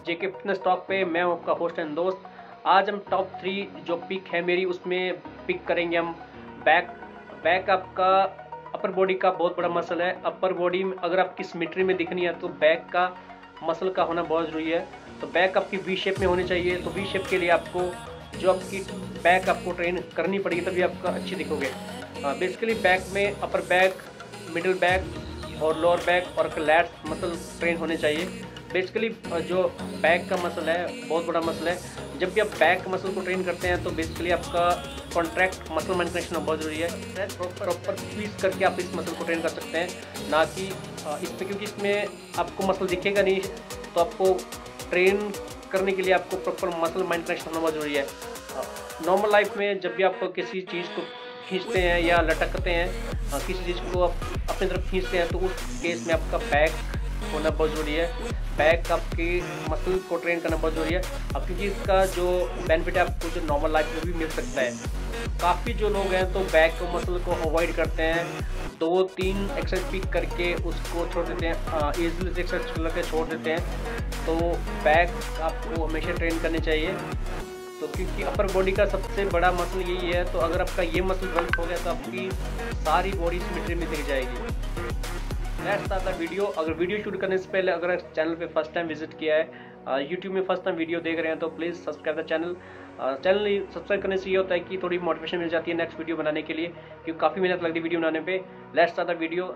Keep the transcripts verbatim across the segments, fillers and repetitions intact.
जेके fitness talk पे। मैं हूं आपका होस्ट एंड दोस्त। आज हम टॉप थ्री जो पिक है मेरी उसमें पिक करेंगे हम बैक। बैक आपका अपर बॉडी का बहुत बड़ा मसल है। अपर बॉडी में अगर आपकी सिमेट्री में दिखनी है तो बैक का मसल का होना बहुत ज़रूरी है। तो बैक आपकी वी शेप में होनी चाहिए। तो वी शेप के लिए आपको जो आपकी बैक आपको ट्रेन करनी पड़ेगी तभी आपका अच्छी दिखोगे। बेसिकली बैक में अपर बैक, मिडिल बैक और लोअर बैक और लैट्स मसल ट्रेन होने चाहिए। बेसिकली जो बैक का मसल है बहुत बड़ा मसल है। जब भी आप बैक मसल को ट्रेन करते हैं तो बेसिकली आपका कॉन्ट्रैक्ट मसल मैनिपुलेशन होना बहुत ज़रूरी है। प्रॉपर स्क्वीज करके आप इस मसल को ट्रेन कर सकते हैं, ना कि इसमें, क्योंकि इसमें आपको मसल दिखेगा नहीं। तो आपको ट्रेन करने के लिए आपको प्रॉपर मसल मैनिपुलेशन होना बहुत ज़रूरी है। नॉर्मल लाइफ में जब भी आप किसी चीज़ को खींचते हैं या लटकते हैं, किसी चीज़ को आप अपनी तरफ खींचते हैं, तो उस केस में आपका बैक होना बहुत ज़रूरी है। बैक आपके मसल को ट्रेन करना बहुत ज़रूरी है। अब क्योंकि इसका जो बेनिफिट है आपको जो नॉर्मल लाइफ में भी मिल सकता है। काफ़ी जो लोग हैं तो बैक को मसल को अवॉइड करते हैं, दो तीन एक्सरसाइज पिक करके उसको छोड़ देते हैं, ईजिली से एक्सरसाइज करके छोड़ देते हैं। तो बैक आपको हमेशा ट्रेन करनी चाहिए। तो क्योंकि अपर बॉडी का सबसे बड़ा मसल यही है। तो अगर आपका ये मसल डेवलप हो गया तो आपकी सारी बॉडी सिमेट्री में दिख जाएगी। Let's start the video. अगर वीडियो शूट करने से पहले अगर चैनल पे फर्स्ट टाइम विजिट किया है, यूट्यूब में फर्स्ट टाइम वीडियो देख रहे हैं, तो please subscribe the channel. Channel subscribe करने से ये होता है कि थोड़ी मोटिवेशन मिल जाती है नेक्स्ट वीडियो बनाने के लिए, क्योंकि काफ़ी मेहनत लगती है वीडियो बनाने पे। Let's start the video.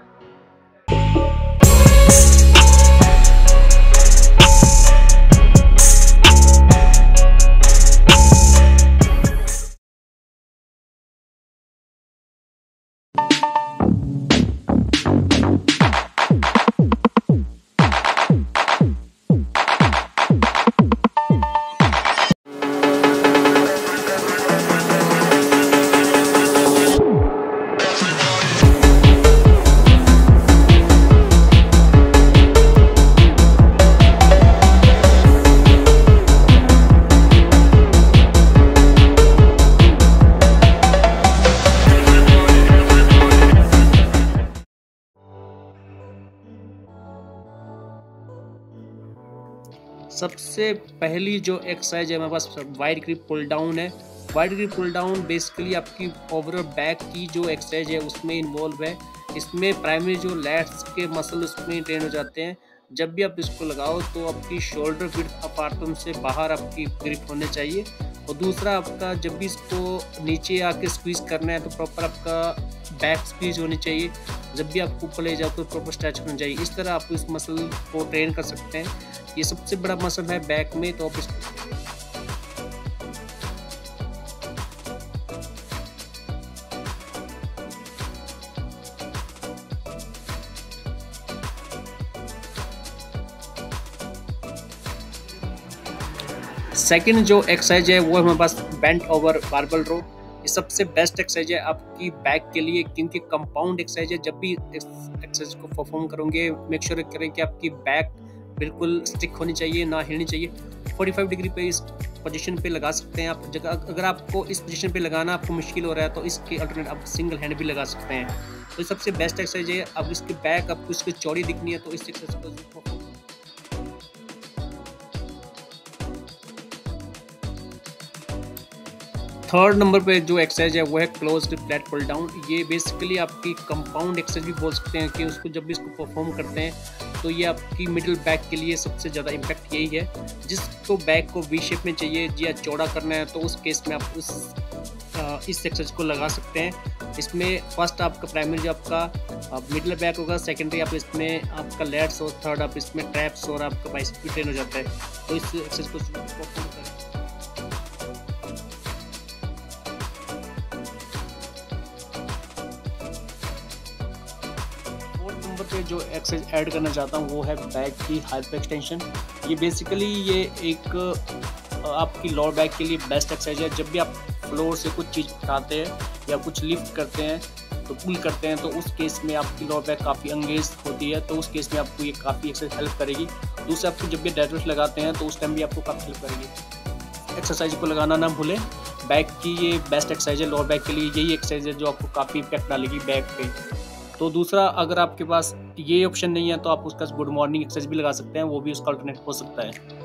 सबसे पहली जो एक्सरसाइज है हमारे पास वाइड ग्रिप पुल डाउन है। Wide grip pull down basically आपकी ओवरऑल बैक की जो एक्सरसाइज है उसमें इन्वॉल्व है। इसमें प्राइमरी जो लैट्स के मसल उसमें ट्रेन हो जाते हैं। जब भी आप इसको लगाओ तो आपकी शोल्डर विड्थ अपार्टमेंट से बाहर आपकी ग्रिप होने चाहिए। और दूसरा आपका जब भी इसको नीचे आके स्क्वीज करना है तो प्रॉपर आपका बैक स्क्वीज होनी चाहिए। जब भी आप ऊपर ले जाओ तो प्रॉपर स्ट्रेच होना चाहिए। इस तरह आप इस मसल को ट्रेन कर सकते हैं। ये सबसे बड़ा मसल है बैक में। तो आप इस सेकंड जो एक्सरसाइज है वो हमारे पास बेंट ओवर बारबेल रो। ये सबसे बेस्ट एक्सरसाइज है आपकी बैक के लिए, क्योंकि कंपाउंड एक्सरसाइज है। जब भी एक्सरसाइज को परफॉर्म करोगे मेक श्योर करें कि आपकी बैक बिल्कुल स्टिक होनी चाहिए, ना हिलनी चाहिए। पैंतालीस डिग्री पे इस पोजीशन पे लगा सकते हैं आप। जगह अगर आपको इस पोजीशन पे लगाना आपको मुश्किल हो रहा है तो इसके अल्टरनेट आप सिंगल हैंड भी लगा सकते हैं। तो सबसे बेस्ट एक्सरसाइज है। अब इसकी बैक आपको इसकी चौड़ी दिखनी है तो इस एक्सरसाइज को थर्ड नंबर पे जो एक्सरसाइज है वो है क्लोज्ड फ्लैट पुल डाउन। ये बेसिकली आपकी कंपाउंड एक्सरसाइज भी बोल सकते हैं, कि उसको जब भी इसको परफॉर्म करते हैं तो ये आपकी मिडिल बैक के लिए सबसे ज़्यादा इम्पैक्ट यही है। जिसको बैक को वी शेप में चाहिए या चौड़ा करना है तो उस केस में आप उस आ, इस एक्सरसाइज को लगा सकते हैं। इसमें फर्स्ट आपका प्राइमरी जो आपका मिडिल बैक होगा, सेकेंडरी आप इसमें आपका लैट्स और थर्ड आप इसमें ट्रैप्स और आपका बाइसेप भी ट्रेन हो जाता है। तो इस एक्सरसाइज को परफॉर्म करें। पे जो एक्सरसाइज ऐड करना चाहता हूँ वो है बैक की हाइप एक्सटेंशन। ये बेसिकली ये एक आपकी लोअर बैक के लिए बेस्ट एक्सरसाइज है। जब भी आप फ्लोर से कुछ चीज़ उठाते हैं या कुछ लिफ्ट करते हैं तो पुल करते हैं तो उस केस में आपकी लोअर बैक काफ़ी एंगेज होती है। तो उस केस में आपको ये काफ़ी एक्सरसाइज हेल्प करेगी। दूसरे आपको जब भी डेडलिफ्ट लगाते हैं तो उस टाइम भी आपको काफ़ी हेल्प करेगी। एक्सरसाइज को लगाना ना भूलें। बैक की ये बेस्ट एक्सरसाइज है। लोअर बैक के लिए यही एक्सरसाइज है जो आपको काफ़ी इम्पैक्ट डालेगी बैक पे। तो दूसरा, अगर आपके पास ये ऑप्शन नहीं है तो आप उसका गुड मॉर्निंग एक्सरसाइज भी लगा सकते हैं, वो भी उसका अल्टरनेट हो सकता है।